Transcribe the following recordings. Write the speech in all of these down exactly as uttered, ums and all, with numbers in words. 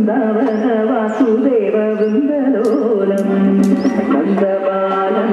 బృందావన వాసుదేవ బృందలోలం నందబాలం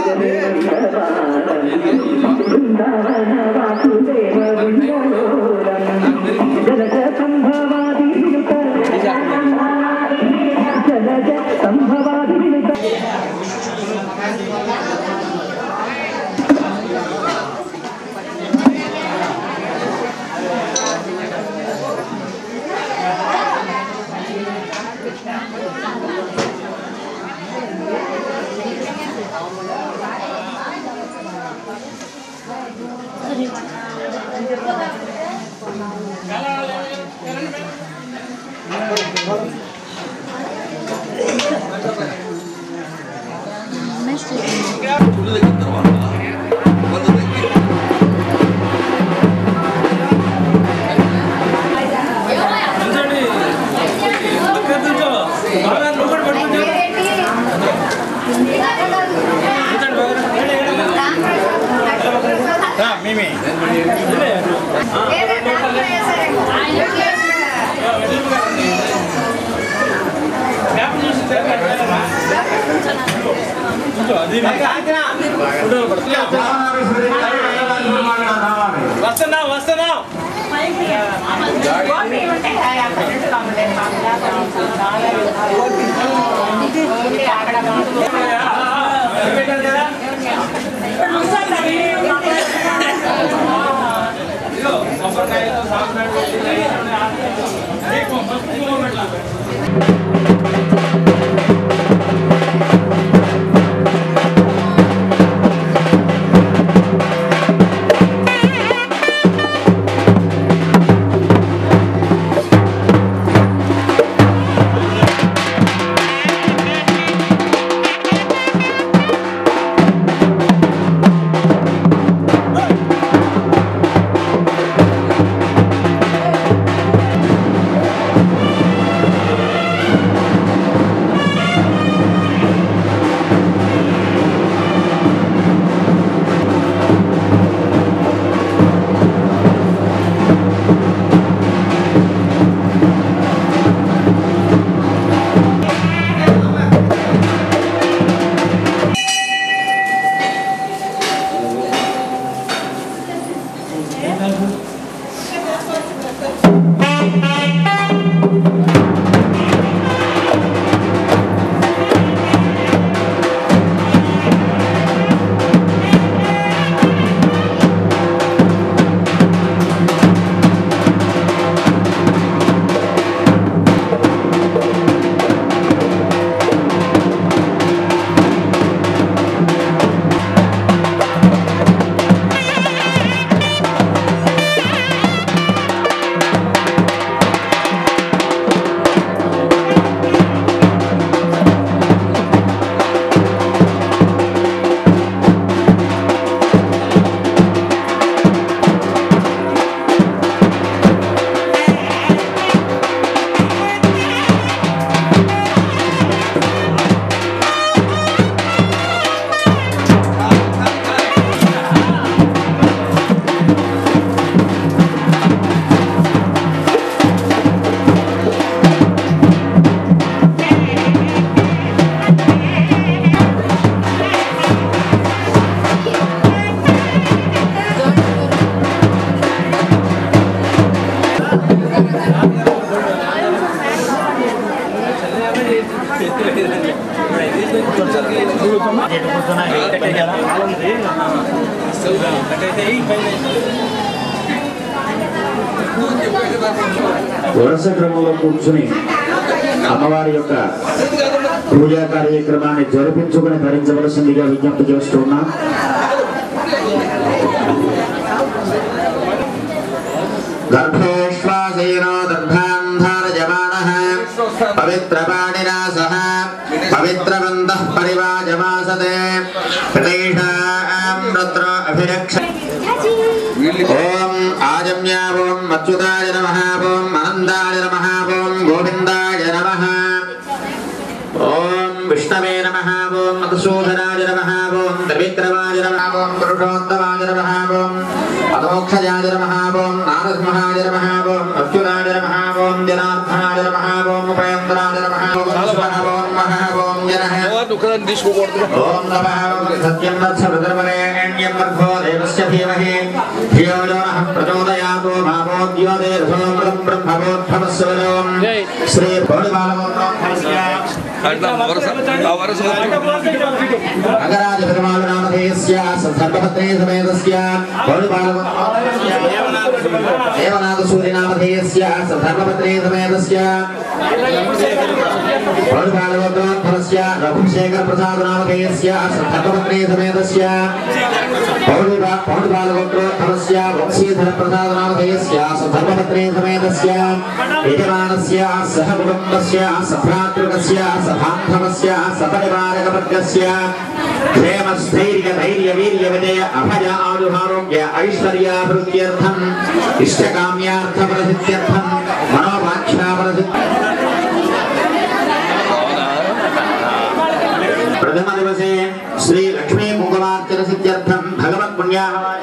బృందావన వాసుదేవ బృందలోలం జలజ సంభవాది వినుత జలజ సంభవాది వినుత వస్తున్నా వస్తున్నా వరుస క్రమంలో కూర్చుని అమ్మవారి యొక్క పూజా కార్యక్రమాన్ని జరిపించుకుని ధరించవలసిందిగా విజ్ఞప్తి చేస్తున్నా. గర్భేశ్వాసేనో దర్భాంధారజమానః పవిత్రపాణినా సహ పవిత్రవంతః పరివాజమాసతే ప్రతీషాం రుద్ర అభిరక్ష. ఓం ఆజమ్యా ఓం అచ్యుతాయ నమః ఓం అనంతాయ నమః ఓం గోవిందాయ నమః ఓం విష్ణవే నమః ఓం మధుసూదనాయ नमः ओम त्रिविक्रमाय नमः ओम पुरुषोत्तमाय नमः ओम अधोक्षजाय नमः ओम नारसिंहाय नमः ओम अच्युताय नमः ओम जनार्दनाय नमः ओम उपेन्द्राय नमः ओम महा ओम जनः ओम नमः सत्यं वत्सवदर्वरेण्यं वर्धो देवस्य धीमहि धियो यो नः प्रचोदयातो भावोद्यो देवसोमृतं ब्रह्मवोद्भवस्वरों श्री भोळिबालगोत्रोद्भवस्य अगराज पेरुमाळ नामधेयस्य सन्धर्मपत्नी समेतस्य भोळिबालगोत्रोद्भवस्य देवनाथ सूर्य नामधेयस्य सन्धर्मपत्नी समेतस्य भोळिबालगोत्रोद्भवस्य रघुशेखर प्रसाद नामधेयस्य सन्धर्मपत्नी समेतस्य भोळिबालगोत्रोद्भवस्य वंशीधर प्रसाद नामधेयस्य सन्धर्मपत्नी समेतस्य यजमानस्य सह कुटुम्बस्य सभ्रातृकस्य सभान्धवस्य सपरिवारकवर्गस्य क्षेमस्थैर्य धैर्य वीर्य विजय अभय आयुरारोग्य ऐश्वर्याभिवृद्ध्यर्थम् इष्टकाम्यार्थप्रसिद्ध्यर्थम् मनोवाञ्छाप्रसिद्ध्यर्थम् प्रथम दिवसे श्री लक्ष्मी कुंकुमार्चन सिद्ध्यर्थं भगवत् पुण्याहवाचन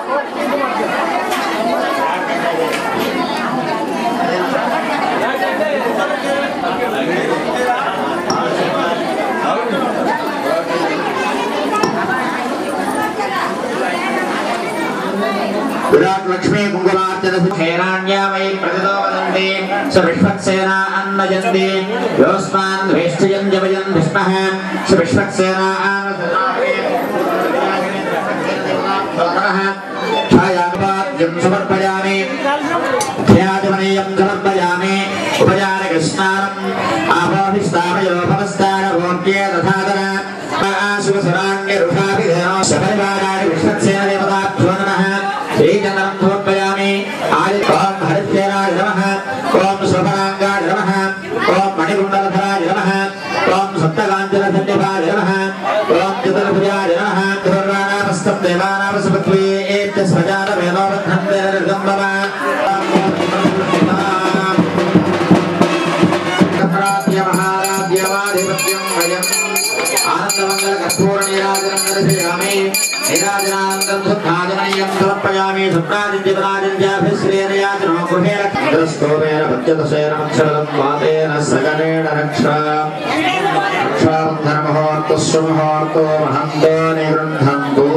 विराट लक्ष्मी कुंकुमार्चन क्षेराण्या वै प्रतितो वदन्ति स विश्वक्सेना अन्नजन्ति योऽस्मान् वेष्टयन् जवयन् विष्णः स विश्वक्सेना छायापाद्यं समर्पयामि ध्याजमनीयं समर्पयामि उपचारकृष्णानम् आपोहिस्तामयो भवस्तानभोग्ये तथातर आशुभसुराण्यरुषाभिधेनो सपरिवाराणि विश्वक्सेन देवताभ्यो नमः श्रीचन्द्रं समर्पयामि आदि ओम हरिसेनाय नमः ओम शोभनांगाय नमः ओम मणिकुण्डलधराय नमः ओम सप्तकाञ्चनसन्निभाय नमः ओम चतुर्भुजाय नमः दुर्गानामस्तं देवानामसपत्वे एत्य सजात वेदोबद्धन्ते निर्गम्बव कत्राद्य महाराज्यवाधिपत्यं वयम् आनन्दमङ्गल कर्पूर नीराजनं दर्शयामि निराजनानन्दं सुखाजनयं समर्पयामि सुप्रादित्यपरादित्याभिश्रेणयाजनो गृहे रक्षोमेन पत्यदशेन मक्षरं वातेन सकलेन रक्षा रक्षाबन्धनमुहूर्तस्य मुहूर्तो महन्तो निगृह्णन्तु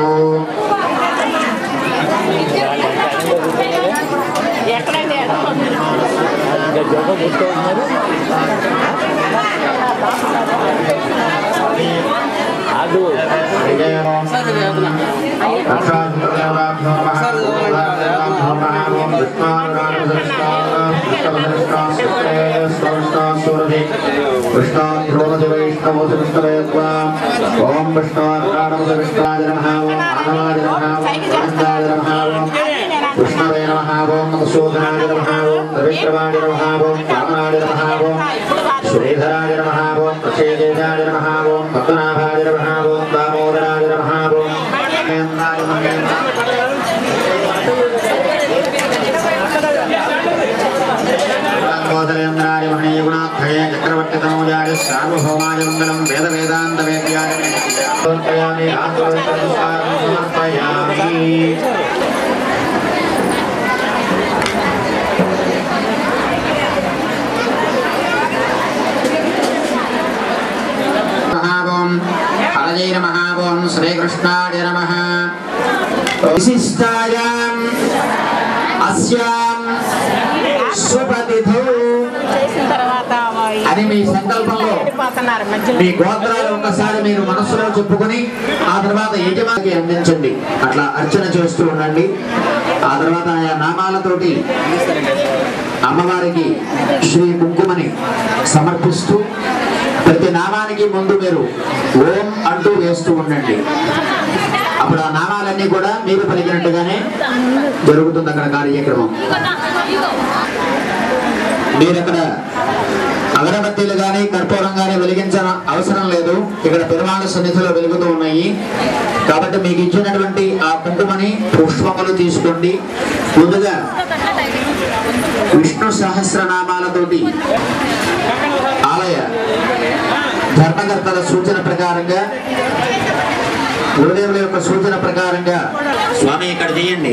Aduh. Om Vishnu Radha Vishnaja Namaha Om Anavaja Namaha Om Anandaja Namaha Om Vishnave Namaha Om Sudhanaja Namaha Om Vikramaja Namaha Om Ramanaja Namaha Om Sridharaja Namaha Om Prasedejaja Namaha Om Padmanabhaja Namaha Om Damodaraja Namaha Om Mendaja Namaha Bodhalendraja Mahani Gunathaya Chakravarti Tamojaja Sarvabhaumaja Mangalam Veda Vedanta Vedyaja Samarpayami Atmavitasaram Samarpayami Mahavom Haraja Namaha Om Sri Krishnaja Namaha Visishtayam Asyam Swapatithau అని మీ సంకల్పంలో మీ గోత్రాలు ఒకసారి మీరు మనసులో చెప్పుకొని ఆ తర్వాత యజమానికి అందించండి. అట్లా అర్చన చేస్తూ ఉండండి. ఆ తర్వాత ఆయా నామాలతోటి అమ్మవారికి శ్రీ కుంకుమని సమర్పిస్తూ ప్రతి నామానికి ముందు మీరు ఓం అంటూ వేస్తూ ఉండండి. అప్పుడు ఆ నామాలన్నీ కూడా మీరు పలికినట్టుగానే జరుగుతుంది అక్కడ కార్యక్రమం. మీరు ఇక్కడ అగరబత్తీలు కానీ కర్పూరం కానీ వెలిగించిన అవసరం లేదు. ఇక్కడ పెరుమాళ సన్నిధిలో వెలుగుతూ ఉన్నాయి కాబట్టి మీకు ఇచ్చినటువంటి ఆ కుంకుమని పుష్పములు తీసుకోండి. ముందుగా విష్ణు సహస్రనామాలతోటి ఆలయ ధర్మకర్తల సూచన ప్రకారంగా గురుదేవుల యొక్క సూచన ప్రకారంగా స్వామి ఇక్కడ చేయండి.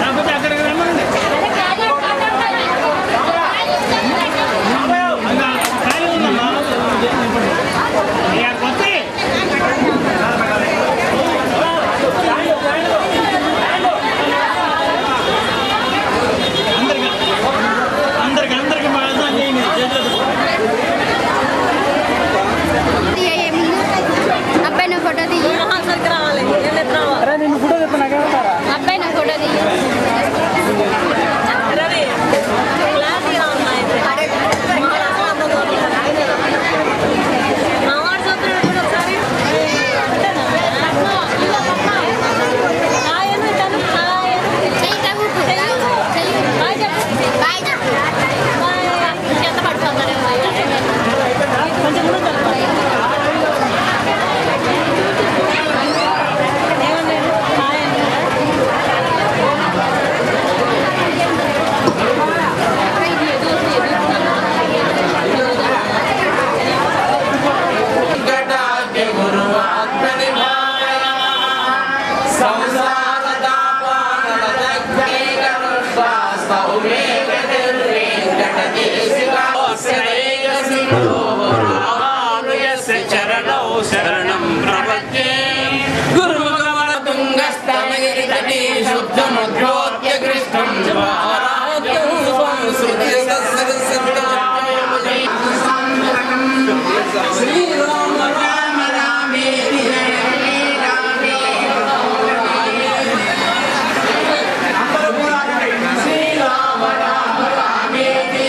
శరణం ప్రపంచే గురుముఖమతుంగస్తమగిరితటీ శుద్ధముద్రోత్య కృష్ణం జవారాత్యం సంస్కృతి శ్రీరామ రామ రామేతి శ్రీరామ రామ రామేతి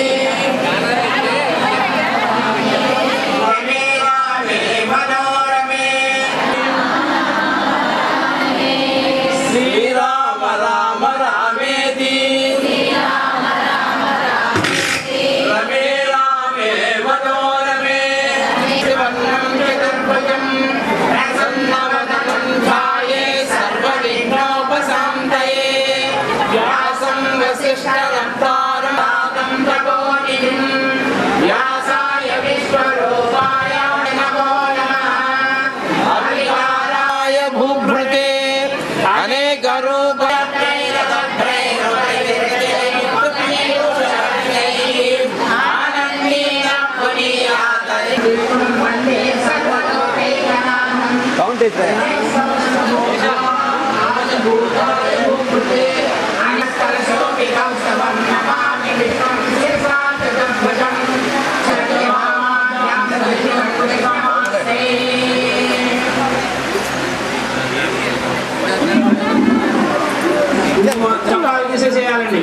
శ్రీరామ రామ రామేతి రమే రామే మనోరమే శివన్నం చతుర్భుజం ప్రసన్నవదనం ధ్యాయే సర్వవిఘ్నోపశాంతయే వ్యాసం వసిష్ఠనప్తారం నాదం ప్రబోధినిం వ్యాసాయ విశ్వరూపాయ నమో నమః అభిహారాయ భూభృతే అనేక రూప చంపాలు తీసేసేయాలండి.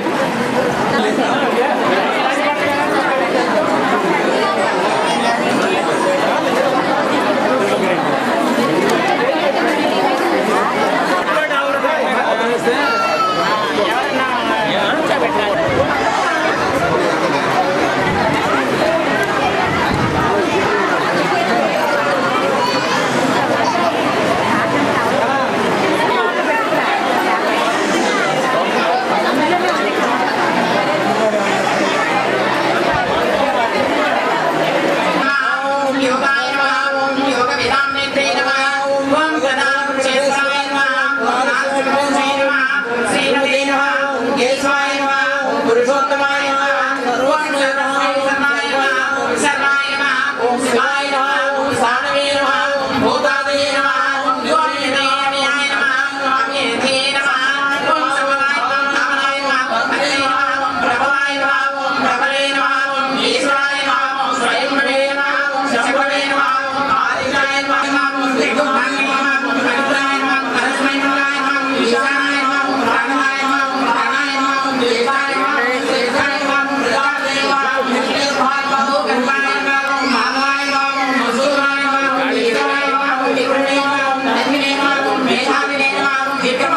Kita